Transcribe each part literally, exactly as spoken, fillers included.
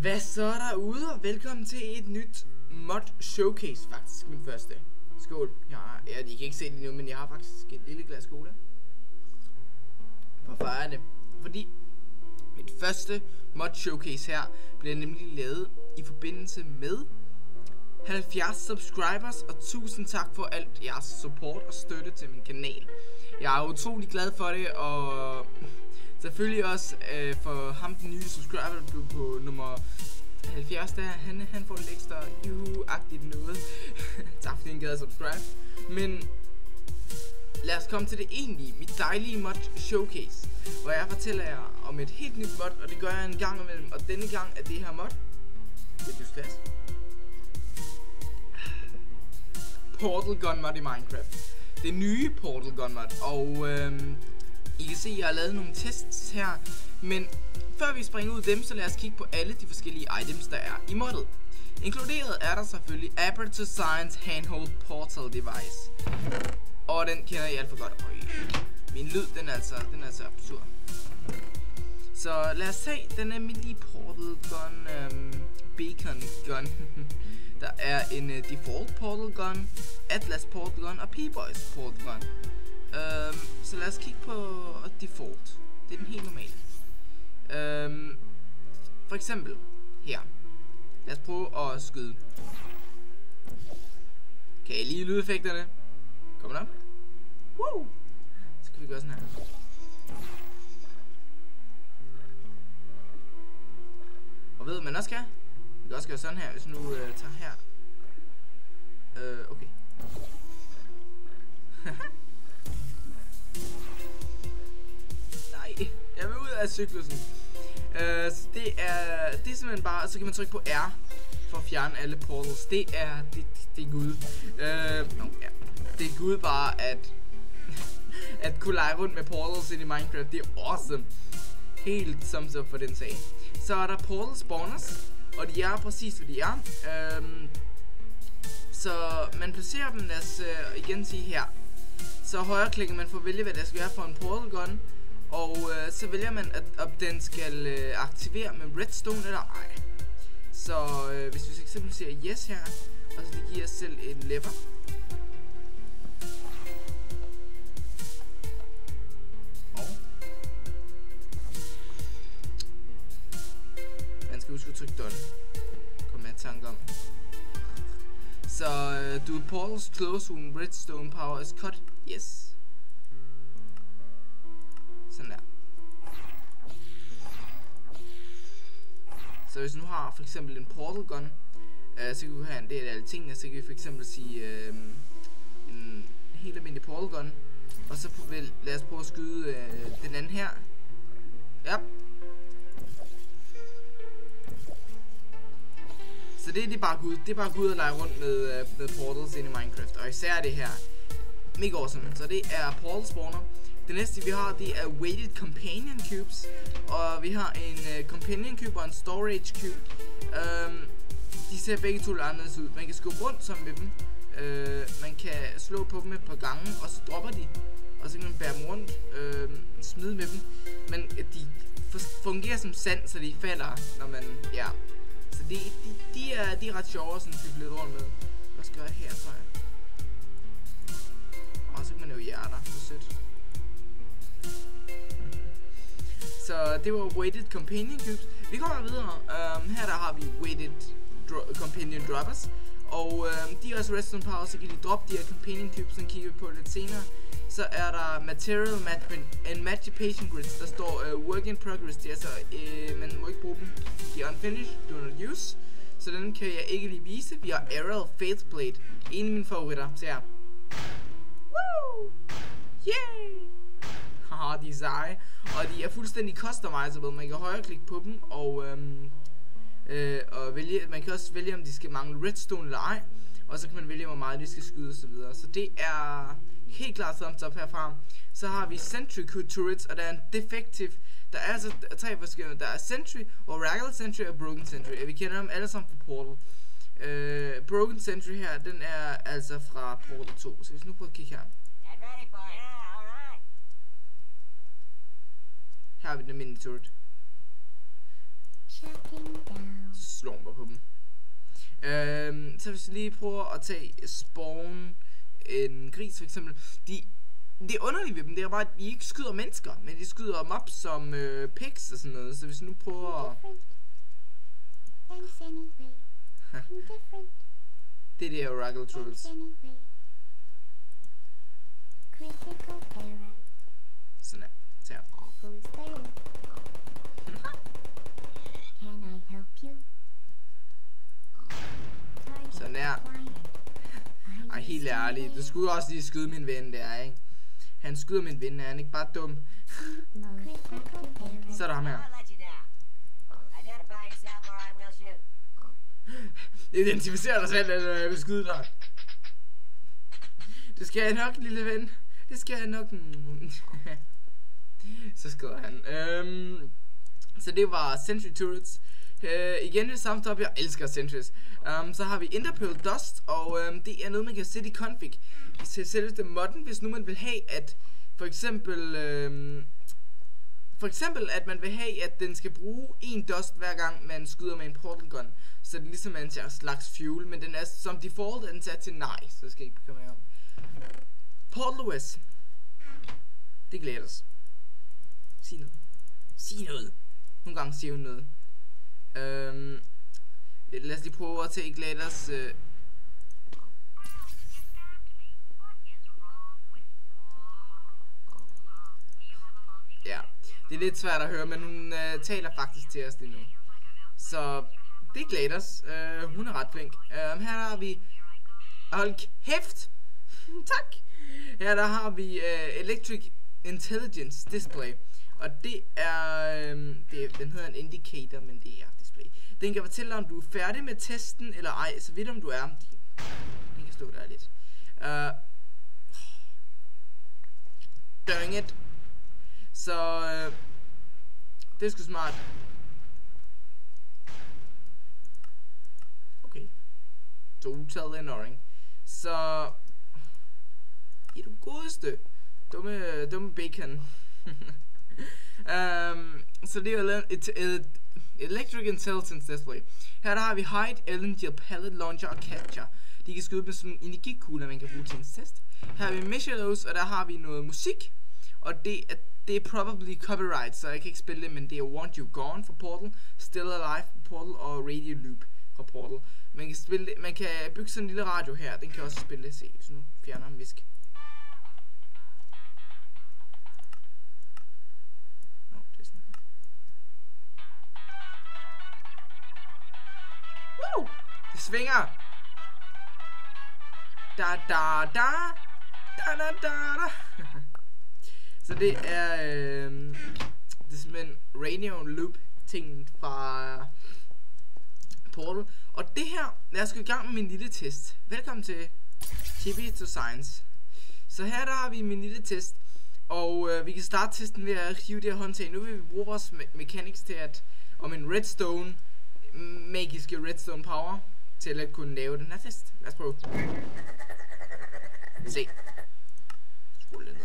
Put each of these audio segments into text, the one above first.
Hvad så derude, og velkommen til et nyt mod showcase, faktisk min første. Skål. Jeg har, ja, de kan ikke se det nu, men jeg har faktisk et lille glas cola. For at fejre det. Fordi mit første mod showcase her bliver nemlig lavet i forbindelse med halvfjerds subscribers, og tusind tak for alt jeres support og støtte til min kanal. Jeg er utrolig glad for det, og selvfølgelig også øh, for ham, den nye subscriber, der blev på nummer halvfjerds der. Han, han får lidt ekstra juhu-agtigt noget. Tak fordi han gad at subscribe. Men lad os komme til det egentlige, mit dejlige mod showcase, hvor jeg fortæller jer om et helt nyt mod, og det gør jeg en gang imellem. Og denne gang er det her mod det er klasse. Portal Gun mod i Minecraft. Det nye Portal Gun mod. Og øhm, I kan se, at jeg har lavet nogle tests her. Men før vi springer ud af dem, så lad os kigge på alle de forskellige items, der er i moddet. Inkluderet er der selvfølgelig Aperture Science Handhold Portal Device. Og den kender I alt for godt. Øj, min lyd, den er altså, den er altså absurd. Så lad os se den almindelige Portal Gun, øhm, Beacon Gun. Der er en uh, Default Portal Gun, Atlas Portal Gun og P-Boys Portal Gun. Øhm, så lad os kigge på Default. Det er den helt normale. Øhm, for eksempel her. Lad os prøve at skyde. Kan I lide lydeffekterne? Kommer den op? Woo! Så kan vi gøre sådan her. Og ved man også kan? Vi kan også gøre sådan her, hvis nu øh, tager her. Øh, okay. Nej, jeg vil ud af cyklusen. Øh, så det er, det er simpelthen bare, så kan man trykke på R for at fjerne alle portals. Det er, det, det er gud. Øh, no, ja. Det er gud bare at, at kunne lege rundt med portals ind i Minecraft. Det er awesome. Helt thumbs up for den sag. Så er der portal spawners, og de er præcis hvad de er. Øhm, så man placerer dem, lad os øh, igen sige her. Så højreklikker man for at vælge hvad der skal være for en portal gun. Og øh, så vælger man at, at den skal øh, aktivere med redstone eller ej. Så øh, hvis vi for eksempel siger yes her, og så det giver os selv en lever. Husk at trykke done. Kom med tanke om. Så uh, do portals close when redstone power is cut? Yes. Sådan der. Så hvis nu har for eksempel en portal gun, uh, så kan vi have en del af alle tingene. Så kan vi for eksempel sige uh, en helt almindelig portal gun, og så vil, lad os prøve at skyde uh, den anden her. Ja. Så det er det bare gud, det er bare gud at lege rundt med, uh, med portals ind i Minecraft, og især det her, mega awesome. Så det er portal spawner. Det næste vi har, det er weighted companion cubes, og vi har en uh, companion cube og en storage cube. Um, de ser begge to lidt anderledes ud. Man kan skubbe rundt som med dem, uh, man kan slå på dem et par gange, og så dropper de, og så kan man bære dem rundt, uh, smide med dem, men uh, de fungerer som sand, så de falder, når man, ja. Så de, de, de, er, de er ret sjove sådan at flytte lidt rundt med. Hvad skal jeg her, tror jeg? Og så kan man jo hjerter, det er sødt. Så det var weighted companion cubes. Vi kommer videre. Um, her der har vi weighted dro companion droppers. Og um, de er også redstone power, så kan de droppe de her companion cubes, som kigger vi på lidt senere. Så er der material and matchipation grids. Der står uh, work in progress. Det er altså, uh, man må ikke bruge dem. De er unfinished, do not use. Så den kan jeg ikke lige vise. Vi har Aerial Faithblade. En af mine favoritter. Se her. Woo! Yay! Haha, de er seje. Og de er fuldstændig customizable. Man kan højreklikke på dem og, øhm, øh, og vælge. Man kan også vælge, om de skal mangle redstone eller ej. Og så kan man vælge, hvor meget de skal skyde og så videre. Så det er helt klart thumbs up herfra. Så har vi Sentry Turrets, og der er en Defective. Der er altså tre forskellige. Der er Sentry, Oracle Sentry og Broken Sentry. Vi kender dem alle sammen fra Portal. Uh, Broken Sentry her, den er altså fra Portal to. Så hvis nu prøver at kigge her. Her har vi den almindelige turret. slår på dem. Øhm, så hvis vi lige prøver at tage spawn en gris for eksempel. De, det er underligt ved dem, det er bare, at de ikke skyder mennesker, men de skyder dem op som øh, pigs og sådan noget. Så hvis vi nu prøver at... det er det her Oracle Trolls. Sådan her. Så her. Sådan der. Ej, helt ærligt. Du skulle også lige skyde min ven der, ikke? Han skyder min ven, er han ikke bare dum? Så er der ham her. Identificer dig selv, eller jeg vil skyde dig. Det skal jeg nok, lille ven. Det skal jeg nok. Så skrider han. Øhm, så det var Sentry Turrets. Øh, igen det samme stop, jeg elsker Sentries. Um, så har vi Enderpearl Dust, og um, det er noget man kan sætte i config til selveste modden, hvis nu man vil have at for eksempel um, for eksempel at man vil have at den skal bruge en dust hver gang man skyder med en portal gun, så det er ligesom en slags fuel, men den er som default er den sat til nej, så det skal ikke komme om. Portal O S. Det glæder os. Sig noget. Sig noget. Nogle gange siger hun noget. Øhm, lad os lige prøve at tage GLaDOS øh. Ja, det er lidt svært at høre, men hun øh, taler faktisk til os lige nu. Så det er GLaDOS, øh, hun er ret flink. øh, Her har vi, hold kæft. Tak. Her der har vi øh, Electric Intelligence Display. Og det er, øh, det, den hedder en indicator, men det er display. Den kan fortælle om du er færdig med testen eller ej, så vidt om du er. Den kan stå der lidt. Uh, dang it. Så uh, det er sgu smart. Okay. Total annoying. Så i du godeste dumme, dumme bacon. um, så det er et, et Electric Intelligence Display. Her der har vi Hide, Elendil, Pallet, Launcher og Catcher. De kan skyde med sådan en energikugle, man kan bruge til en test. Her har vi Measures, og der har vi noget musik. Og det er, det er probably copyright, så jeg kan ikke spille det, men det er Want You Gone fra Portal, Still Alive fra Portal og Radio Loop fra Portal. Man kan spille det, man kan bygge sådan en lille radio her, den kan også spille det. Se, så nu fjerner en misk. Det svinger. Da da da. Da da da da. Så det er øh, det er simpelthen radio loop ting fra Portal. Og det her, lad os gå i gang med min lille test. Velkommen til T V to Science. Så her der har vi min lille test. Og øh, vi kan starte testen ved at hive det her håndtag. Nu vil vi bruge vores me mechanics til at om en redstone, magiske redstone power, til at kunne lave den her test. Lad os prøve. Se. Skål lidt ned.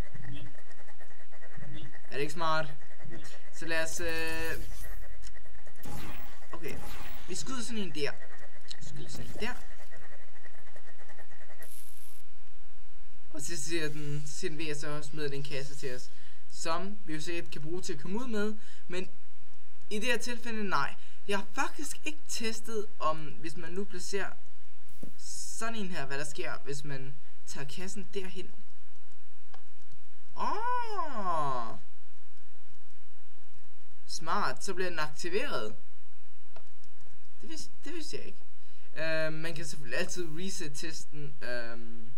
Er det ikke smart? Så lad os øh... okay. Vi skyder sådan en der. Skyder sådan en der. Og så siger den, så siger den ved at så smide den kasse til os, som vi jo sikkert kan bruge til at komme ud med. Men i det her tilfælde nej. Jeg har faktisk ikke testet om, hvis man nu placerer sådan en her, hvad der sker, hvis man tager kassen derhen. Åh! Oh! Smart, så bliver den aktiveret. Det vidste, det vidste jeg ikke. Uh, man kan selvfølgelig altid reset testen. Uh,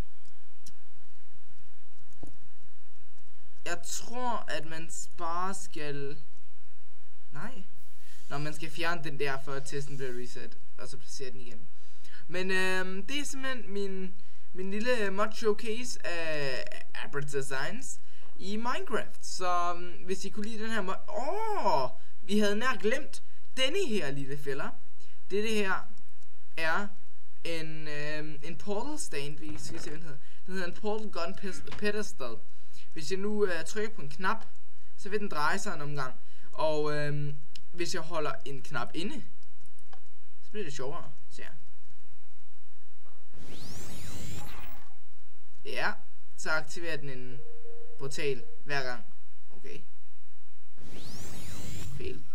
jeg tror, at man bare skal... Nej. Når man skal fjerne den der, for at testen bliver reset, og så placere den igen. Men øhm, det er simpelthen min, min lille mod showcase af Aberrant Designs i Minecraft. Så øhm, hvis I kunne lide den her mod... Åh! Oh, vi havde nær glemt denne her lille fælder. Dette her er en, øhm, en portal stand, vi skal se, hvad den hedder. Den hedder en portal gun pedestal. Hvis jeg nu øh, trykker på en knap, så vil den dreje sig en omgang. Og øhm, hvis jeg holder en knap inde, bliver det sjovere, siger jeg. Ja, så aktiverer den en portal hver gang. Okay. Fail.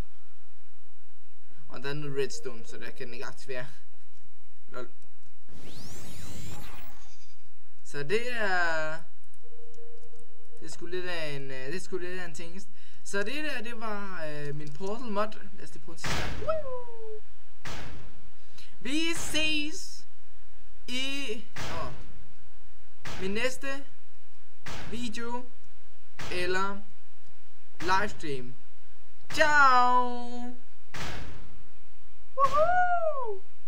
Og der er noget redstone, så der kan den ikke aktivere. Lol. Så det er... Det er sgu lidt af en... Det er sgu lidt af en tingest. Så det der, det var øh, min portal mod. Lad os lige prøve at se. Vi ses i åh, min næste video eller livestream. Ciao! Woohoo!